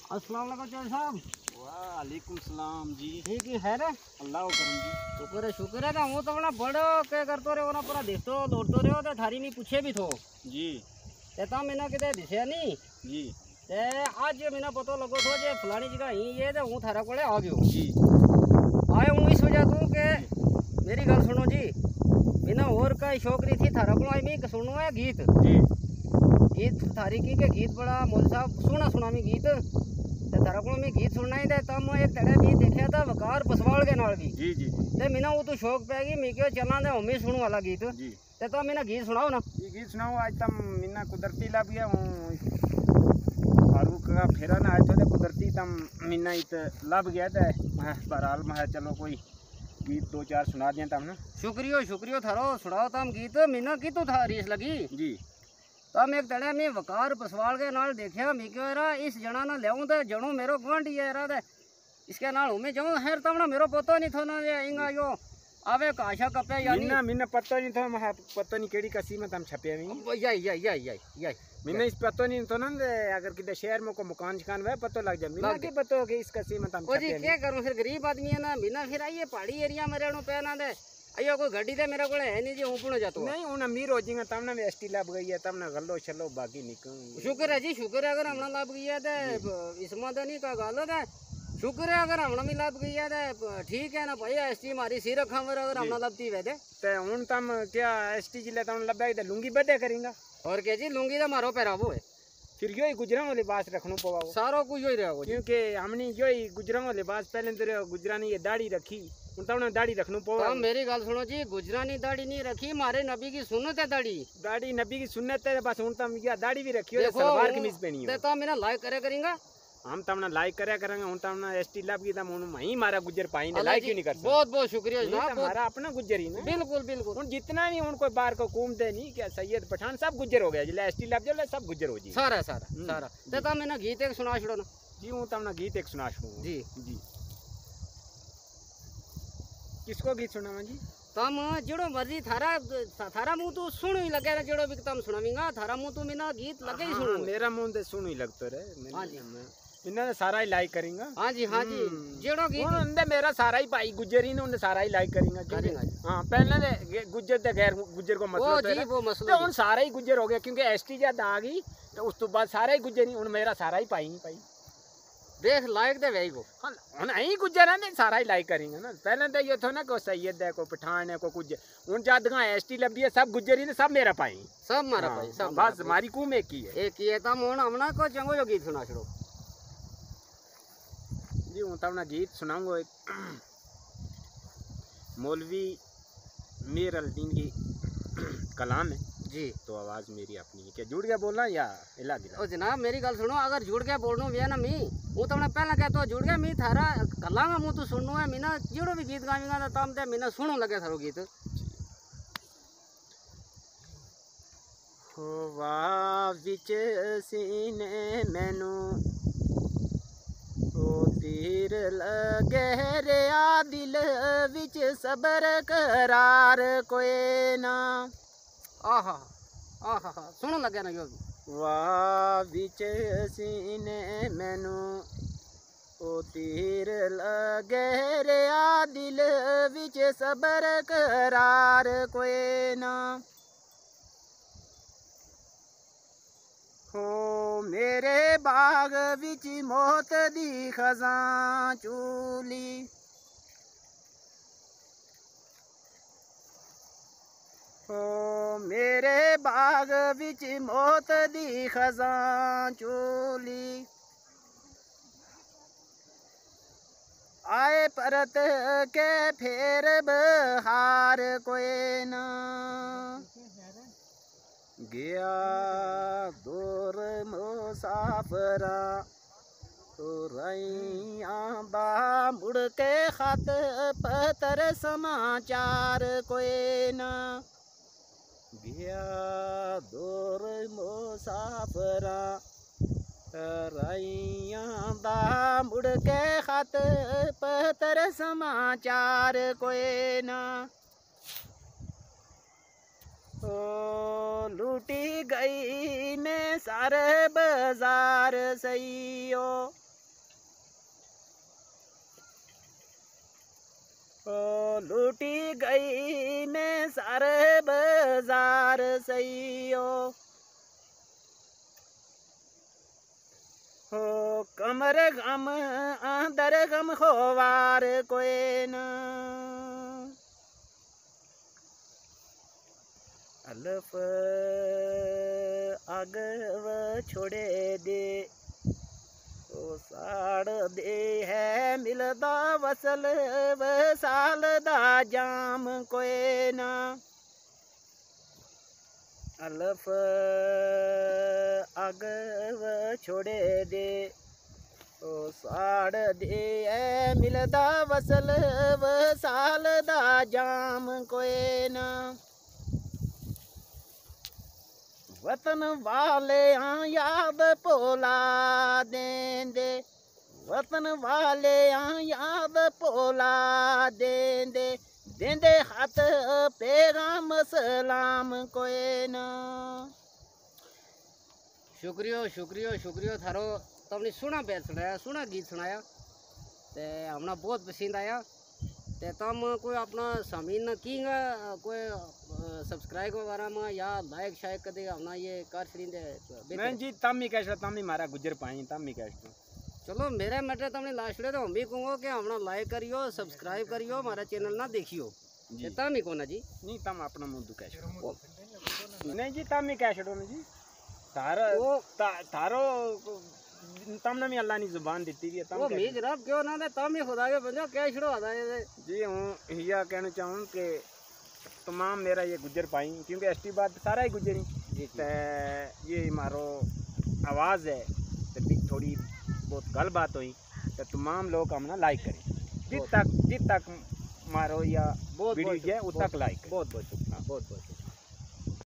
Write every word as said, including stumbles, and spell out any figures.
अस्सलाम वालेकुम चौधरी साहब। वालेकुम सलाम जी। ठीक ही है रे। अल्लाह करम जी। शुक्र है शुक्र है। हूँ तो बड़ा बड़ो के करते रहो ना, पूरा देखते दौड़ते रहो तो थारी नहीं पूछे भी थो जी ते ता मैंने किते दिशा नहीं जी ते आज मैंने पता लगो थो जे फलानी जगह ही ये ते हूँ थारा कोले आ गयो जी। आए हूँ इस वजह तू के मेरी गल सुनो जी, बिना और का शौक नहीं थी थारा को आई मैं सुनो है गीत जी गीत थारी की के गीत बड़ा मोल साहब सुना सुना मैं गीत ते थारा को मैं गीत सुनना ही दे तब मैं एक तड़े भी देखा था वकार पसवाल के नाल भी जी जी ते मैंने वो तो शौक पै गई मैं क्यों चलना दे हमें सुनू वाला गीत जी। ते तो मैंने गीत सुनाओ ना। ये गीत सुनाओ। आज तम मिन्ना कुदरती लब गया हूँ फारूक का फेरा ना आज तो कुदरती तम मिन्ना इत लब गया था। मैं बहरहाल मैं चलो कोई गीत दो चार सुना दिया तम ना। शुक्रिया शुक्रिया थारो सुनाओ तम गीत मैंने की तो था रीस लगी जी। तम एक तड़े में वकार पसवाल के नाल देखा मैं क्यों रा इस जना ना लेऊं तो जणो मेरो गुआंढी है रा ते इसके नाल मैं जाऊं हेर तमना मेरो पता नहीं था ना ये इंगा यो आवे काशा कपे यानी मिन्ना मिन्ना पता नहीं था। मैं पता नहीं केड़ी कसी में तम छपे में यही यही यही यही यही मिन्ना इस पता नहीं तो ना अगर किधर शहर में को मकान शिकान वह पता लग जाए मिन्ना के पता हो कि इस कसी में तम ओ जी छपे क्या करूं फिर गरीब आदमी है ना बिना फिर आइए पहाड़ी एरिया में रहनो पे ना दे अयो कोई गाड़ी दे मेरे को है नहीं जी हूं पुणे जातो नहीं उन अमीर हो जाएगा तब ना वे एसटी लब गई है तब ना गल्लो चलो बाकी निकल। शुक्र है जी शुक्र है अगर हमने लाभ किया तो इसमें तो नहीं का गालो है शुक्र है अगर हमने भी लाभ किया तो ठीक है ना भाई एसटी मारी सिर रखा मेरा अगर हमने लाभ दी वैसे ते हुन तम क्या एसटी जिले तम लब्बा इधर लुंगी बड्डे करेंगा और क्या जी लुंगी तो मारो पहरावो है फिर यो ही गुजरां वाले लिबास रखनो पवा सारो कुछ ही रहो क्योंकि हमने यो ही गुजरां वाले लिबास पहले तो गुजरा ने ये दाढ़ी रखी उन तब दाढ़ी रखनो पवा। तो मेरी गल सुनो जी गुजरानी दाढ़ी नहीं रखी मारे नबी की सुन्नत है दाढ़ी दाढ़ी नबी की सुन्नत है बस हुन तम या दाढ़ी भी रखी हो सलवार कमीज पहनी हो तो मेरा लाइक करे करेंगा हम तमना लाइक करया करेंगे हुन तमना एसटी लब की तम हुन वही मारा गुजर पाई ने लाइक क्यों नहीं कर सकते। बहुत बहुत शुक्रिया जनाब हमारा अपना गुजर ही ना। बिल्कुल बिल्कुल हुन जितना भी हुन कोई बाहर को घूमते नहीं क्या सैयद पठान सब गुजर हो गया जिले एसटी लब जो सब गुजर हो जी सारा सारा सारा ते ता मैंने गीत एक सुना छोड़ो ना जी हूं तमना गीत एक सुना छूं जी जी। किसको गीत सुनावा जी तम जेड़ो मर्जी थारा थारा मुंह तो सुन ही लगे रे जेड़ो भी तम सुनावींगा थारा मुंह तो मिना गीत लगे ही सुनो मेरा मुंह ते सुन ही लगतो रे हां जी इन्ना सारा ही लाइक करेंगा। हां जी हां जी जेड़ो गीत उनने मेरा सारा ही भाई गुजर ही ने उनने सारा ही लाइक करेंगा। हां पहले ने गुजर ते गैर गुजर को मसला वो जी वो मसला तो उन सारा ही गुजर हो गया क्योंकि एसटी जद आ गई तो उस तो बाद सारा ही गुजर ही उन मेरा सारा ही पाई नहीं पाई देख लाइक दे वही को हां हुन आई गुजर है सारा ही लाइक करेंगे ना। पहले तो ये था ना को सैयद है को पठान है को कुछ उन जद गा एसटी लबी है सब गुजर ही ने सब मेरा पाई सब मारा पाई सब बस हमारी कुम एक ही है एक ही है तम हुन हमना को चंगो जो गीत सुना छोड़ो जी हूँ तब ना गीत सुनाऊंगा एक मौलवी मीर अल्दीन की कलाम है जी। तो आवाज़ मेरी अपनी है क्या जुड़ गया बोलना या इला गिला। ओ जनाब मेरी गल सुनो अगर जुड़ गया बोलनो भी है ना मी वो तो पहला कहता जुड़ गया मी थारा कलांगा मुँह तो सुननो है मीना जेड़ो भी गीत गावेंगा तो तम ते मीना सुनो लगे थारो गीत होवा विच सीने मैनू तीर लगे रिया दिल विच सबर करार कोई ना। आहा आहा सुन लगे ना यो वाह विच सीने मैनू ओ तीर लगे रिया दिल विच सबर करार कोई ना। हो मेरे बाग विच मौत दी खजां चूली हो मेरे बाग विच मौत दी खजां चूली आए परत के फेर बहार कोई ना। गया दूर मुसाफरा तो रैया दा मुड़ के खत पतर समाचार कोई ना। गया दूर मुसाफरा रैया दा मुड़ के खत पतर समाचार कोई ना। ओ लूटी गई मैं सारे बाजार सही हो ओ लूटी गई मैं सारे बाजार सैयो हो कमर गम अंदर गम होवार कोई न अल्फ अगव छोड़े दे ओ साड़ दे है मिलदा वसल वसाल दा जाम कोई ना अल्फ अगव छोड़े दे ओ साड़ दे है मिलदा वसल वसाल दा जाम कोई ना वतन वाले हाँ याद पोला देंदे वतन वाले हाँ याद पोला देंदे देंदे हाथ पैगाम सलाम कोई ना शुक्रिया शुक्रिया शुक्रिया थारो तुमने सोना बैत सुनाया सोना गीत सुनाया ते हमने बहुत पसंद आया ते तुम कोई अपना सामीन कीगा कोई सब्सक्राइब वगैरह में या लाइक शायद कदे अपना ये कर छड़ींदे मैं जी तम ही कह तम ही मारा गुजर पाई तम ही कह चलो मेरे मैटर तुमने लास्ट तो हम भी कहूँगा कि हमने लाइक करियो सब्सक्राइब करियो हमारा चैनल ना देखियो तम ही कोना जी नहीं तम अपना मुंह दुखा छड़ो नहीं जी तम ही कह छड़ो ना जी थारो वो थारो तमने भी अल्लाह ने जुबान दी थी वो मी जनाब क्यों ना दे तम ही खुदा के बंदो क्या छड़ो आता है जी हूँ यह कहना चाहूँ कि तमाम मेरा ये गुजर पाई क्योंकि एस टी बाद सारा ही गुजरी तो ये मारो आवाज़ है तो थोड़ी बहुत गल बात हुई तो तमाम लोग हमने लाइक करें जित तक जित तक मारो या वीडियो है उत तक लाइक बहुत बहुत शुक्रिया बहुत बहुत